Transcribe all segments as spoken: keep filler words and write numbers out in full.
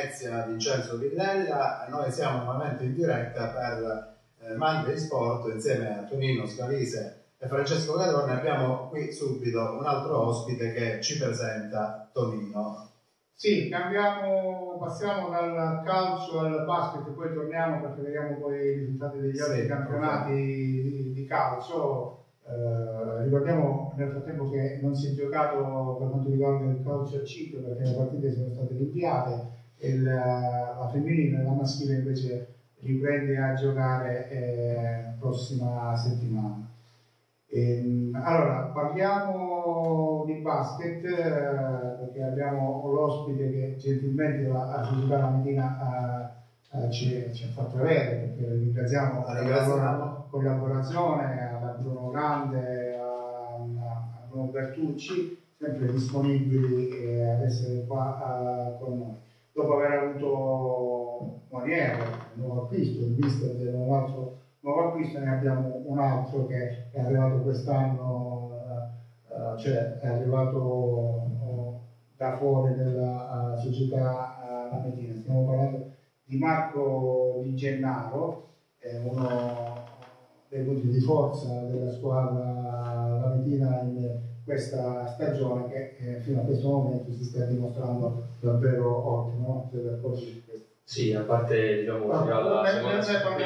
Venezia Vincenzo Villella. Noi siamo nuovamente in diretta per eh, Monday Sport insieme a Tonino Scalise e Francesco Cadorni. Abbiamo qui subito un altro ospite che ci presenta Tonino. Sì, cambiamo, passiamo dal calcio al basket, poi torniamo perché vediamo poi i risultati degli altri sì, campionati di, di calcio. Eh, ricordiamo nel frattempo che non si è giocato per quanto riguarda il calcio a cinque perché le partite sono state rinviate e la, la femminile e la maschile invece riprende a giocare eh, prossima settimana. E, allora parliamo di basket eh, perché abbiamo l'ospite che gentilmente la, a società la mattina eh, ci, ci ha fatto avere, perché ringraziamo la collaborazione a Bruno Grande, a, a Bruno Bertucci, sempre disponibili eh, ad essere qua uh, con noi. Dopo aver avuto Moniero, il nuovo acquisto, il mister del nuovo altro nuovo acquisto, ne abbiamo un altro che è arrivato quest'anno, uh, cioè è arrivato uh, da fuori della uh, società uh, Lametina. Stiamo parlando di Marco Di Gennaro, è uno dei punti di forza della squadra lametina in questa stagione che eh, fino a questo momento si sta dimostrando davvero ottimo. Sì, a parte diciamo allora, la parliamo,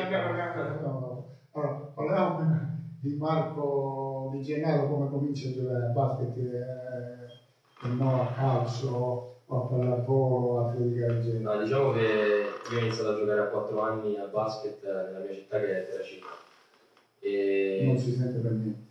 parliamo di Marco Di Gennaro, come comincia a giocare a basket eh, e non a calcio o a pallavolo o atletica del genere. No, diciamo che io ho iniziato a giocare a quattro anni a basket nella mia città che è Terracina. E... non si sente per niente.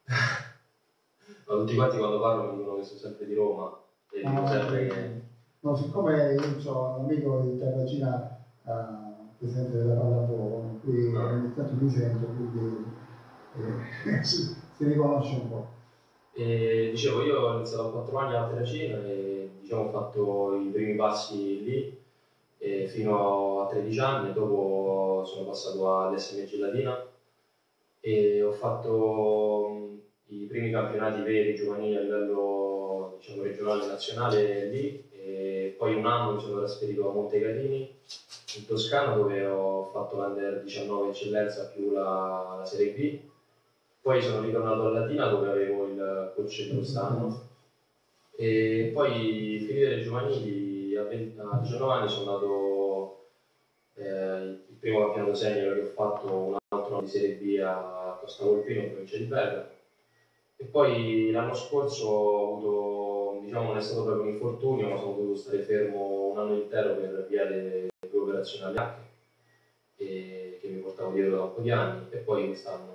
Ma tutti quanti quando parlo mi dicono che sono sempre di Roma e dico ah, sempre che... No, siccome io ho un amico di Terracina uh, presidente della pallavolo, qui ah. ogni tanto mi sento, quindi eh, si, si riconosce un po'. E, dicevo, io ho iniziato a quattro anni a Terracina e diciamo, ho fatto i primi passi lì e fino a tredici anni, e dopo sono passato all'S M G Latina e ho fatto um, i primi campionati veri giovanili a livello diciamo, regionale e nazionale lì. E poi un anno mi sono trasferito a Montecatini in Toscana dove ho fatto l'Under diciannove eccellenza più la, la Serie B. Poi sono ritornato a Latina dove avevo il coach dello stanno e poi finite le giovanili a, venti, a diciannove anni sono andato eh, il primo campionato senior che ho fatto, un altro di Serie B a Costa Volpino in provincia di Bergamo. E poi l'anno scorso ho avuto, diciamo non è stato proprio un infortunio, ma sono dovuto stare fermo un anno intero per via delle due operazioni alle ginocchia che mi portavo dietro da un po' di anni e poi quest'anno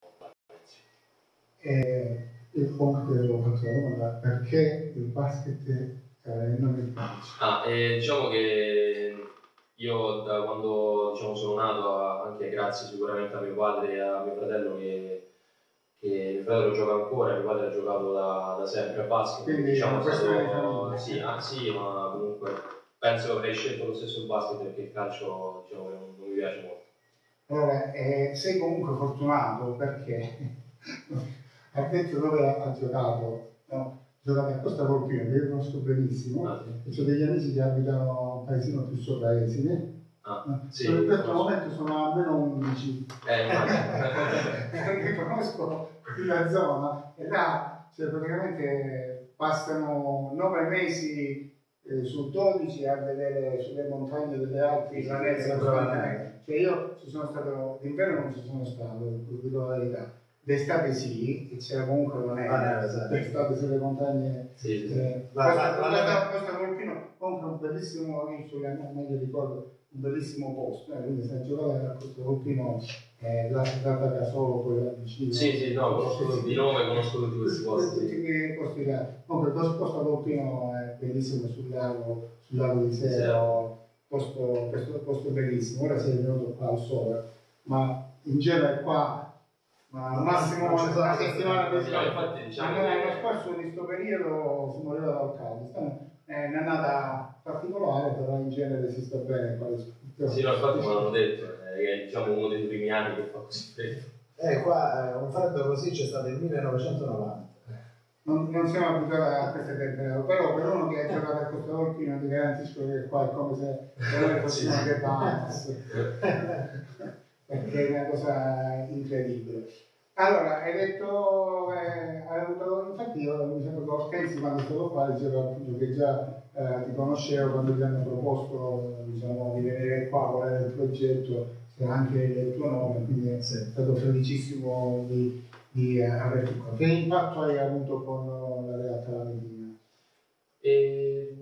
e il punto che avevo fatto la domanda, perché il basket eh, e non il calcio? Ah, eh, diciamo che io da quando diciamo, sono nato, anche grazie sicuramente a mio padre e a mio fratello che che mio fratello gioca ancora, mio padre ha giocato da, da sempre a basket, quindi diciamo stato, di sì, ah, sì, ma comunque penso che avrei scelto lo stesso il basket perché il calcio diciamo, non, non mi piace molto. Allora, eh, sei comunque fortunato perché ha detto dove ha, ha giocato, no? Giocato a Costa Volpino, che io conosco benissimo, ah, sì. E ho degli amici che abitano un paesino più sopra Esine. Ah, sì, in questo momento sono almeno undici eh, perché conosco la zona e là cioè, praticamente passano nove mesi eh, su dodici a vedere sulle montagne delle Alpi planeti, cioè io ci sono stato d'inverno non ci sono stato, lo dico la verità, d'estate sì, e c'era comunque non è ah, esatto. D'estate sulle montagne sì, sì. Eh, Costa Volpino comunque un bellissimo, io meglio ricordo un bellissimo posto, eh, quindi se hai giocato a Costa Volpino eh, la data da solo poi là vicino. Sì, sì, no, conosco di nome, conosco tutti questi posti. Tutti questi posti là. Comunque Costa Volpino è bellissimo sul lago, sul lago di Sero, posto, questo posto bellissimo. Ora sei venuto qua al sole, ma in genere qua ma al massimo una settimana di sole. Infatti diciamo l'anno scorso in questo periodo si moriva dal caldo. È un'annata particolare, però in genere si sta bene. Sì, no, infatti me l'hanno detto, eh, che è diciamo, uno dei primi anni che fa così freddo. Eh, qua eh, un freddo così c'è stato nel millenovecentonovanta. non, non siamo abituati a queste temperature, però per uno che ha giocato a Costa Volpino ti garantisco che qua è come se noi fossimo che Bahamas, perché è una cosa incredibile. Allora, hai detto, eh, hai avuto, infatti io mi sembra che Orkensi quando è stato qua diceva appunto che già eh, ti conoscevo quando ti hanno proposto diciamo, di venire qua, qual era il progetto, c'era anche il tuo nome, quindi è stato felicissimo di, di eh, averti qua. Che impatto hai avuto con la realtà laventina? E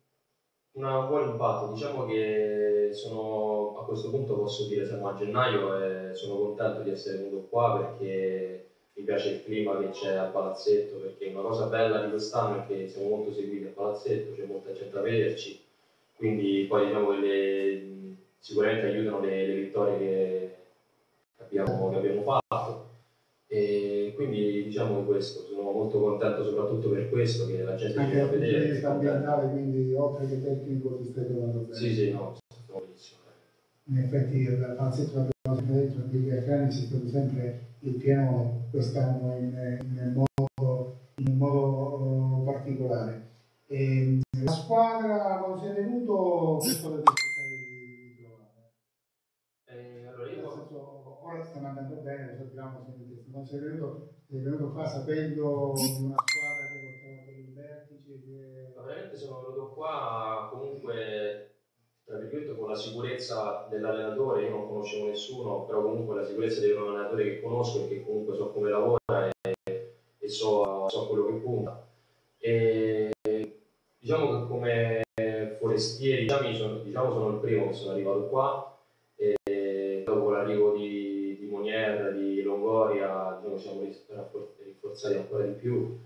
un buon impatto, diciamo che sono, a questo punto posso dire siamo a gennaio e sono contento di essere venuto qua perché mi piace il clima che c'è al palazzetto, perché una cosa bella di quest'anno è che siamo molto seguiti al palazzetto, c'è molta gente a vederci, quindi poi diciamo che le, sicuramente aiutano le, le vittorie che abbiamo, che abbiamo fatto. E quindi diciamo di questo, sono molto contento soprattutto per questo, che la gente anche ci fa dal punto di vedere. vista ambientale, quindi oltre che tecnico ti stai trovando bene. Sì, sì, no, sto benissimo. In effetti il palazzetto l'abbiamo sempre detto, negli anni c'è stato sempre il pianone, quest'anno in, in, modo, in un modo particolare. E la squadra, quando sei venuto, che cosa ti aspettavi di trovare? Eh, allora io... Nel senso, ora stiamo andando bene, lo sappiamo, quando sei venuto, sei venuto qua sapendo una squadra che lottava per il vertice. Che... Ma veramente sono venuto qua comunque, tra virgolette, con la sicurezza dell'allenatore. Io non conoscevo nessuno, però comunque la sicurezza di un allenatore che conosco e che comunque so come lavora e, e so, so quello che punta. E diciamo che come forestieri, diciamo sono, diciamo sono il primo che sono arrivato qua, e dopo l'arrivo di, di Monier, di Longoria, diciamo siamo rinforzati ancora di più,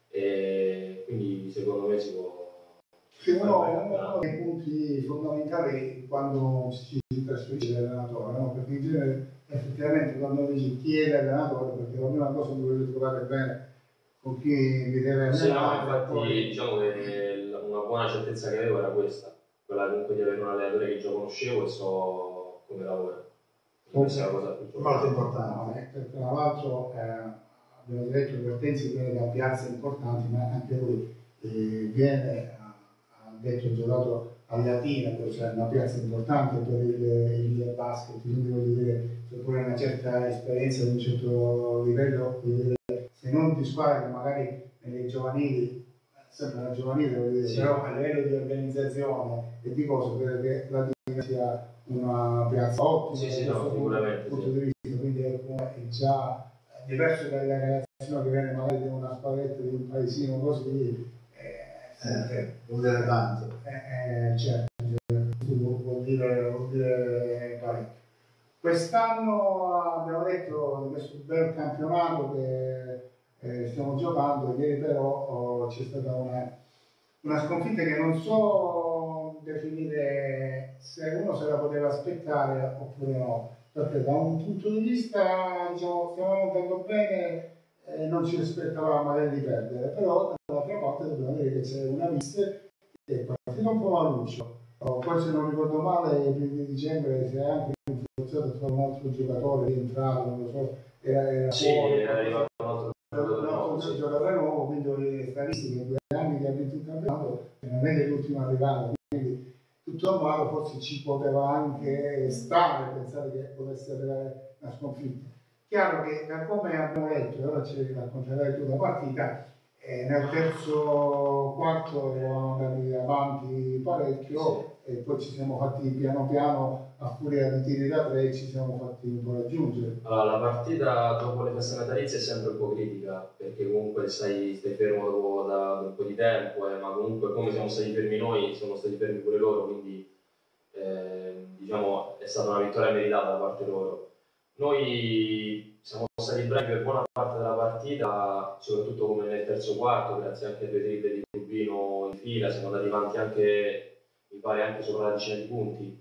e quindi secondo me si può... Sì, uno, uno dei punti fondamentali quando si trasferisce l'allenatore, no? Perché in genere effettivamente quando dici chi è l'allenatore, perché la prima cosa dovete trovare bene con chi vi deve allenare. Sì, no, infatti poi... diciamo che una buona certezza che avevo era questa, quella comunque di avere un allenatore che già conoscevo e so come lavora. Questa è la cosa più molto importante. importante. Tra l'altro eh, abbiamo detto che Ortensi viene da piazze importanti, ma anche lui eh, viene, ha detto, ha giocato a Latina, cioè una piazza importante per il, il basket, quindi voglio dire, seppure una certa esperienza, un certo livello, dire, se non di squadra, magari nelle giovanili, sempre una giovanile, voglio dire, sì. Però a livello di organizzazione e di cose, perché la Latina sia una piazza ottima, sì, sì, no, sicuramente, punto sì. di vista, quindi è, è già diverso dalla relazione che viene magari da una squadretta di un paesino così, eh, eh, vuol dire tanto. Eh, eh, certo, vuol dire, vuol dire parecchio. Quest'anno abbiamo detto di questo bel campionato che eh, stiamo giocando, ieri però oh, c'è stata una, una sconfitta che non so definire se uno se la poteva aspettare oppure no, perché da un punto di vista diciamo stiamo andando bene, eh, non ci aspettavamo magari di perdere, però dall'altra parte dobbiamo dire che c'è una mister che è partita un po' maluccio, oh, poi se non ricordo male il primo di dicembre si è anche forzato a fare un altro giocatore rientrato, non lo so, era, era sì, fuori, era arrivato un altro giocatore nuovo, sì. giocatore nuovo, quindi le statistiche in due anni che ha vinto il campionato non è che l'ultimo arrivato, quindi tutto sommato forse ci poteva anche stare pensare che potesse arrivare una sconfitta. Chiaro che da come abbiamo detto, e ora ci racconterai tu la partita, eh, nel terzo quarto eravamo andati avanti parecchio, sì. E poi ci siamo fatti piano piano a furia di tiri da tre ci siamo fatti un po' raggiungere. Allora, la partita dopo le feste natalizie è sempre un po' critica, perché comunque stai, stai fermo dopo da, da un po' di tempo, eh, ma comunque come siamo stati fermi noi, siamo stati fermi pure loro, quindi eh, diciamo è stata una vittoria meritata da parte loro. Noi siamo stati bravi per buona parte della partita, soprattutto come nel terzo quarto, grazie anche a due triple di Rubino in fila, siamo andati avanti anche, mi pare, anche sopra la decina di punti.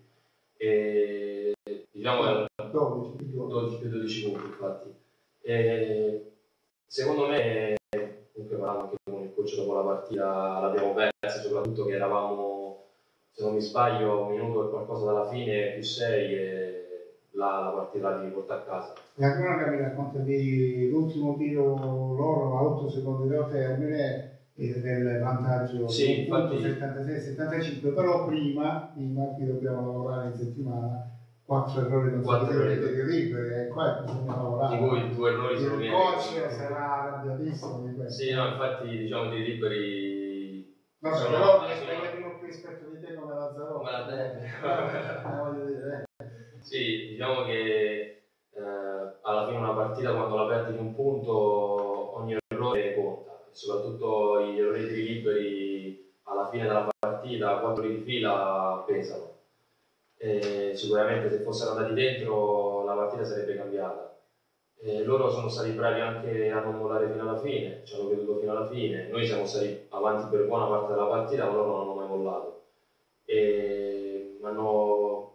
E, diciamo dodici più dodici punti, infatti. E, secondo me, comunque parlando anche con il coach dopo la partita, l'abbiamo persa, soprattutto che eravamo, se non mi sbaglio, un minuto e qualcosa dalla fine, più sei, e la, la partita la devi portare a casa. La cronaca mi racconta di l'ultimo tiro loro a otto secondi dal termine e del vantaggio sì, infatti... settantasei settantacinque, però prima, prima qui dobbiamo lavorare in settimana quattro errori consecutivi liberi e qua bisogna lavorare. Di cui due errori sono il coach sarà arrabbiatissimo di questo. Sì, no, infatti diciamo dei liberi vabbè, sono, però mi sono... spiegati più rispetto di te come Lazzarotto. Come la deve. Eh, voglio dire. Sì, diciamo che eh, alla fine una partita quando la perdi di un punto ogni errore conta, e soprattutto gli errori di liberi alla fine della partita, quattro di fila pesano. E sicuramente se fossero andati dentro la partita sarebbe cambiata. E loro sono stati bravi anche a non mollare fino alla fine, ci hanno creduto fino alla fine. Noi siamo stati avanti per buona parte della partita, ma loro non hanno mai mollato. E hanno,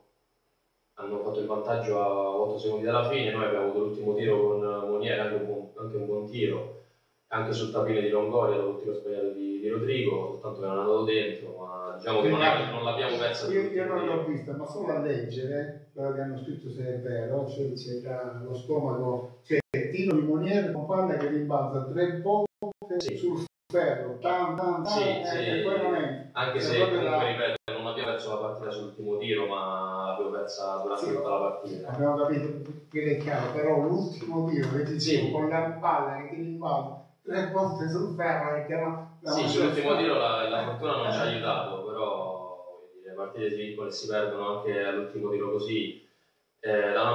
hanno fatto il vantaggio a otto secondi dalla fine. Noi abbiamo avuto l'ultimo tiro con Monier, anche un buon, anche un buon tiro, anche sul tapino di Longoria dopo il tiro sbagliato di, di Rodrigo, soltanto che non è andato dentro, ma diciamo che non, è, non l'abbiamo persa. Io, io non l'ho vista, ma solo a leggere quello che hanno scritto, se è vero, cioè c'è già lo stomaco, c'è il tiro di Monier con palla che rimbalza tre volte sì. sul ferro, tan, tan, tan, sì, eh, sì. e poi non è. Anche se comunque la... ripeto, non abbiamo perso la partita sull'ultimo tiro, ma l'abbiamo persa durante sì, tutta la partita. Abbiamo capito che è chiaro, però l'ultimo tiro che ti dicevo sì. con la palla che ti rimbalza tre volte sul ferro e chiama. Sì, sull'ultimo tiro la, la fortuna non ci ha aiutato, però le partite si vincono e si perdono anche all'ultimo tiro così. Eh, da una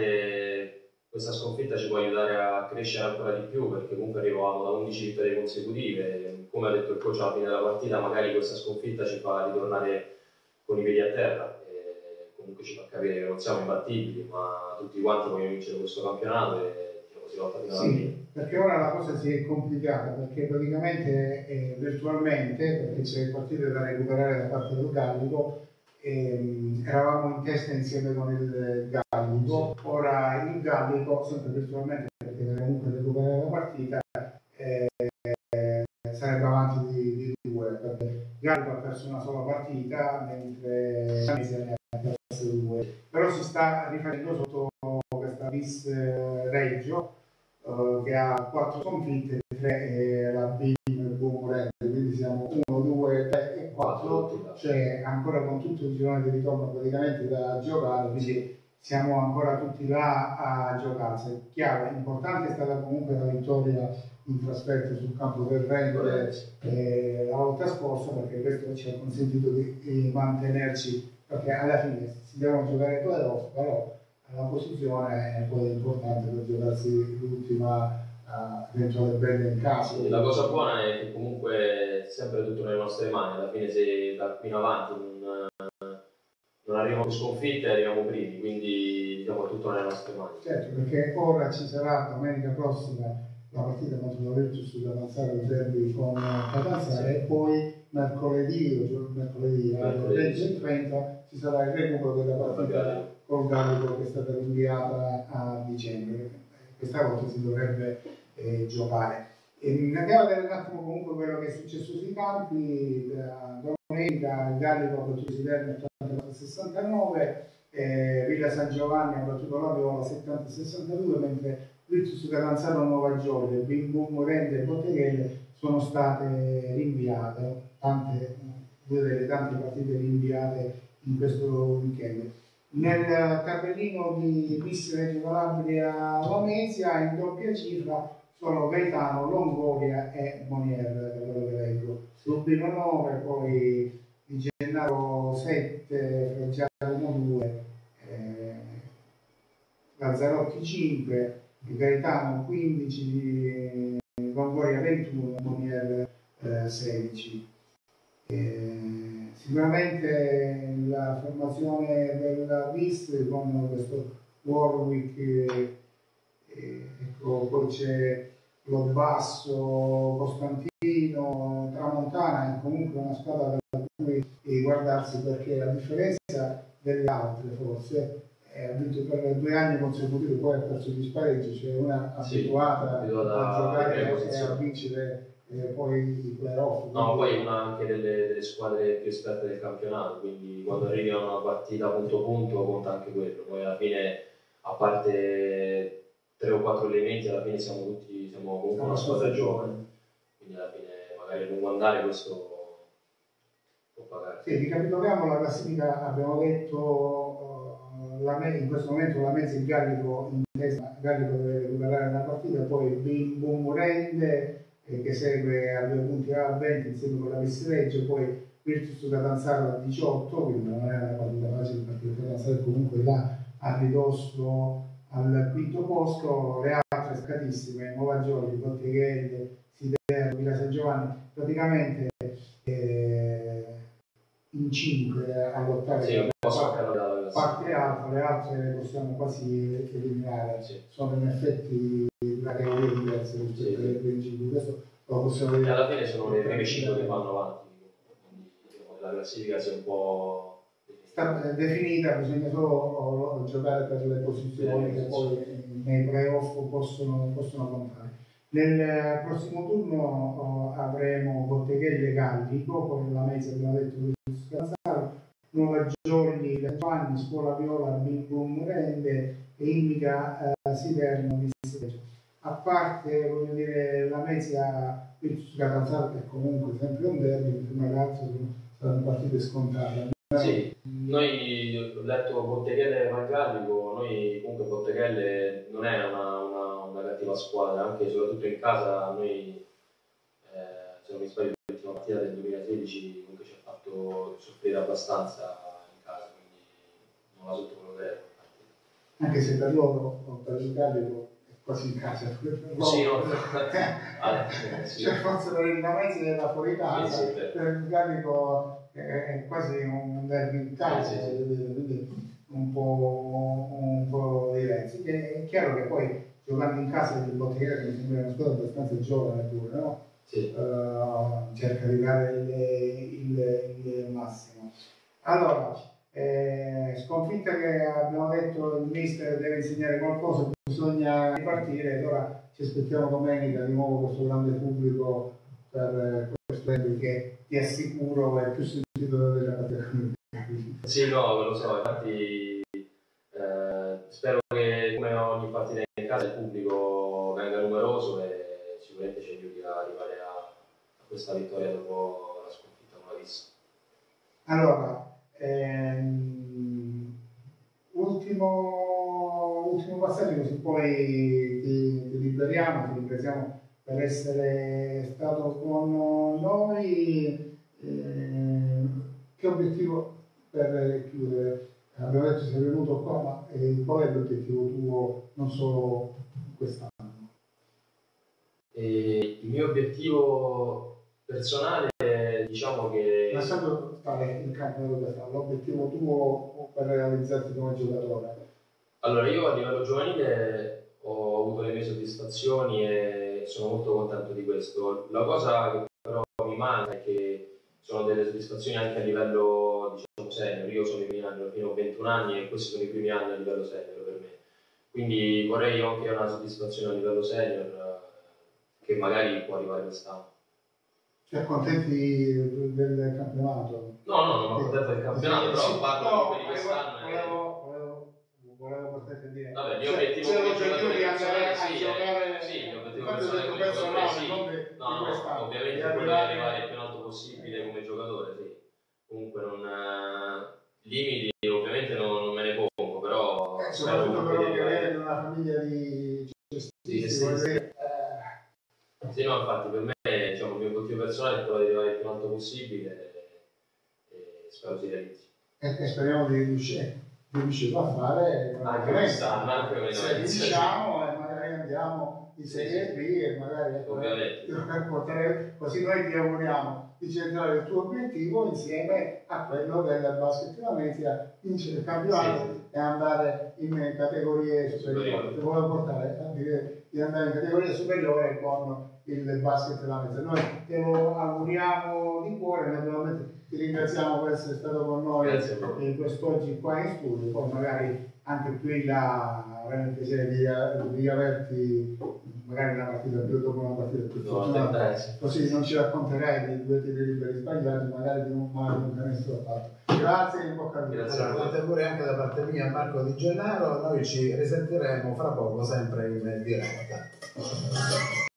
parte questa sconfitta ci può aiutare a crescere ancora di più, perché comunque arrivavamo da undici vittorie consecutive. Come ha detto il coach alla fine della partita, magari questa sconfitta ci fa ritornare con i piedi a terra e comunque ci fa capire che non siamo imbattibili, ma tutti quanti vogliono vincere questo campionato e diciamo, si lotta fino alla fine. Sì, perché ora la cosa si è complicata, perché praticamente eh, virtualmente, perché c'è partite da recuperare da parte del Gallico, ehm, eravamo in testa insieme con il Gallico, sì. Ora il Gallico, sempre virtualmente perché deve comunque recuperare la partita, eh, sarebbe avanti di, di due, perché il Gallico ha perso una sola partita, mentre la Mese ne ha perso due, però si sta rifacendo sotto questa bis eh, Reggio, Uh, che ha quattro sconfitte, tre eh, la B nel buon Morente, quindi siamo uno, due, tre e quattro, cioè ancora con tutto il girone di ritorno praticamente da giocare, quindi siamo ancora tutti là a giocarsi. Chiaro, importante è stata comunque la vittoria in trasferta sul campo del Rendole eh, la volta scorsa, perché questo ci ha consentito di, di mantenerci, perché alla fine si devono giocare playoff, però la posizione è poi importante per giocarsi l'ultima uh, eventuale bella in casa. Sì, la cosa buona è che comunque è sempre tutto nelle nostre mani, alla fine se da qui in avanti non, non arriviamo più sconfitte arriviamo primi, quindi diciamo tutto nelle nostre mani. Certo, perché ora ci sarà domenica prossima la partita contro la Virtus da avanzare il derby con Catanzaro, sì. E poi mercoledì, o mercoledì, alle venti e trenta ci sarà il recupero della partita col Gallico che è stata rinviata a dicembre. Questa volta si dovrebbe eh, giocare. E andiamo a vedere un attimo comunque quello che è successo sui campi. Da domenica il Gallico ha battuto Siderno ottanta sessantanove, eh, Villa San Giovanni ha battuto la Viola settanta sessantadue, mentre Virtus Catanzaro Nuova Gioia, Bim Bum Rende e Botteghelle sono state rinviate, tante, due delle tante partite rinviate in questo weekend. Nel tabellino di bis Reggio Calabria Lamezia in doppia cifra sono Gaetano, Longoria e Monier, da quello che leggo. Lubino nove, poi di Gennaro sette, Freggiano due, eh, Lazzarotti cinque, Gaetano quindici, Longoria ventuno, Monier eh, sedici. Eh, Sicuramente la formazione della V I S con questo Warwick, eh, eh, ecco, poi c'è lo Basso, Costantino, Tramontana, è comunque una squadra da cui guardarsi, perché a differenza delle altre forse eh, ha vinto per due anni consecutivi, poi ha perso gli spareggi, cioè una abituata, sì, a giocare e a vincere e poi i playoff. No, poi una anche delle, delle squadre più esperte del campionato, quindi quando arrivi a una partita punto punto conta anche quello. Poi alla fine a parte tre o quattro elementi, alla fine siamo tutti, siamo comunque una squadra giovane, quindi alla fine magari a lungo andare questo può pagare. Sì, ricapitoliamo la classifica, abbiamo detto uh, la me- in questo momento la mezza in Gallico, in testa, Gallico deve recuperare una partita, poi Bim Bum Rende eh, che segue a due punti a venti insieme con la Vistireggio, poi Virtus Catanzaro a diciotto, quindi non è una partita facile perché Catanzaro è comunque là a ridosso al quinto posto, le altre scatissime, Nuova Giorgi, Bottighelle, Sidero, Villa San Giovanni, praticamente eh, in cinque a lottare sì, un po' parte, parte alta, le altre possiamo quasi eliminare, sì. Sono in effetti categorie diverse rispetto ai principi, questo lo possiamo vedere. E alla fine sono le prime cinque che vanno avanti, quindi diciamo, la classifica sia un po' sta definita, bisogna solo giocare per le posizioni che poi nei playoff possono, possono contare. Nel prossimo turno oh, avremo Bottighelle Gallico, poi nella mezza abbiamo detto Scazzaro, Nuova Giorni, Giovanni, Scuola Viola, Bim Bum Rende e Immica eh, Siderno Vistireggio. A parte voglio dire la mezza Virtus Catanzaro che è comunque sempre un derby, prima che altro saranno partite scontate. Sì, noi ho letto Bottighelle e Valgallico, noi comunque Bottighelle non è una, una, una cattiva squadra, anche soprattutto in casa noi, eh, se non mi sbaglio, l'ultima partita del duemilasedici comunque ci ha fatto soffrire abbastanza in casa, quindi non la sottovaluteremo. Anche se per loro, per il Gallico, è quasi in casa. Sì, no. ah, sì. Cioè forse per il Lamezia era fuori casa, sì, sì, per il Gallico è quasi un derby in casa, sì, sì, sì. quindi un po', un po' diversi. È chiaro che poi giocando in casa il Bottighelle, che mi sembra una squadra abbastanza giovane pure, no? Sì. Uh, cerca di dare il, il, il massimo. Allora, eh, sconfitta che abbiamo detto il mister deve insegnare qualcosa, bisogna ripartire ed ora ci aspettiamo domenica di nuovo questo grande pubblico per questo derby che ti assicuro è più sentito della categoria. Sì, no, lo so, infatti eh, spero che come ogni partita in casa il pubblico venga numeroso e sicuramente ci aiuti a arrivare a, a questa vittoria dopo la sconfitta con la Vis. Allora, ehm, ultimo, ultimo passaggio così poi ti, ti liberiamo, ti ringraziamo per essere stato con noi. Eh, che obiettivo per chiudere? Abbiamo detto che sei venuto qua, ma eh, qual è l'obiettivo tuo non solo quest'anno? E il mio obiettivo personale è, diciamo che... Lasciando stare il campo l'obiettivo tuo per realizzarti come giocatore? Allora, io a livello giovanile ho avuto le mie soddisfazioni e sono molto contento di questo. La cosa che però mi manca è che sono delle soddisfazioni anche a livello, diciamo, senior. Io sono i primi anni, fino a ventuno anni e questi sono i primi anni a livello senior per me. Quindi vorrei anche una soddisfazione a livello senior che magari può arrivare quest'anno. Ti accontenti del campionato? No, no, non mi accontento del campionato, però sì, parlo no, di quest'anno. Volevo, volevo, volevo portarti a dire. Vabbè, il mio cioè, obiettivo cioè, come l'obiettivo giocatore di andare a sì, giocare, sì, l'obiettivo personale, personale sì. Non di, di no, no, quest'anno. ovviamente quello di arrivare il più in alto possibile come giocatore, sì. Comunque non eh, limiti ovviamente non, non me ne pongo, però eh, soprattutto però che viene in una famiglia di gestisti, sì, sì, sì. Sì, no, infatti per me diciamo, il mio obiettivo personale è quello di arrivare il più in alto possibile e, e spero si realizzi. E, e speriamo di riuscire, di riuscire a fare anche quest'anno, anche come se diciamo e magari andiamo in Serie B e magari per portare, così noi ti auguriamo di centrare il tuo obiettivo insieme a quello del basket Lamezia, vincere il campionato sì. e andare in categorie superiori. Ti volevo portare a dire di andare in categoria superiore con il basket Lamezia. Noi te lo auguriamo di cuore, naturalmente ti ringraziamo per essere stato con noi eh, quest'oggi qua in studio, poi magari anche più in là avremo il piacere di, di averti magari una partita più dopo una partita più fortunata, così non ci racconterai di due tiri liberi sbagliati, magari di un male di un canestro fatto. Grazie e in bocca al lupo. Allora, tanti auguri anche da parte mia a Marco Di Gennaro, noi ci risentiremo fra poco sempre in diretta.